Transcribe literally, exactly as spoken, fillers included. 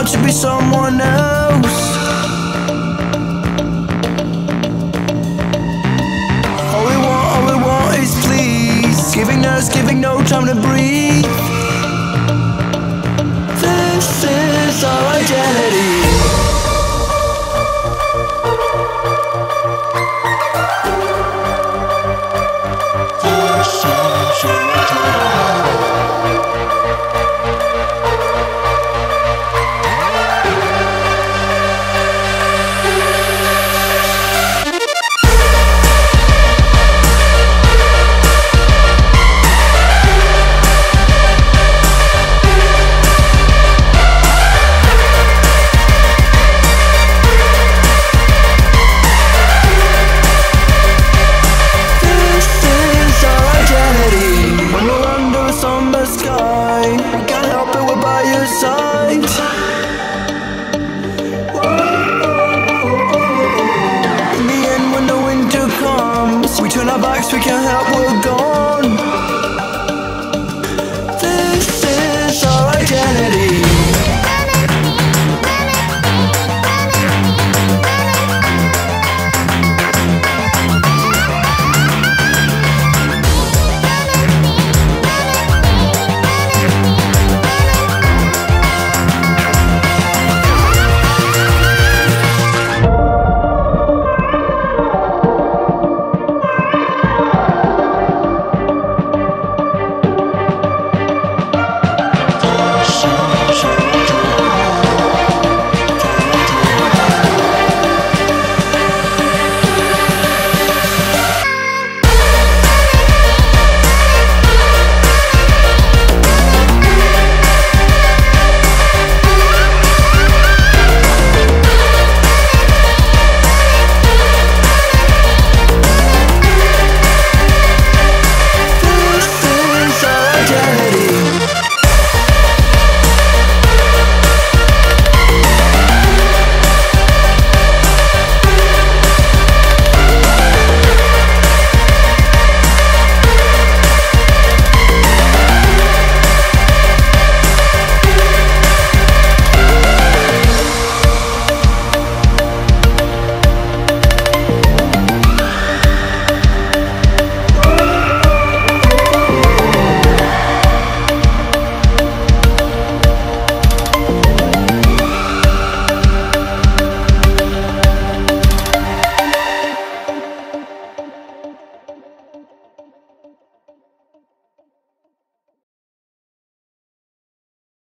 to be someone else. All we want, all we want is please. Giving us, giving no time to breathe. This is our identity. We turn our backs, we can't help, we're gone.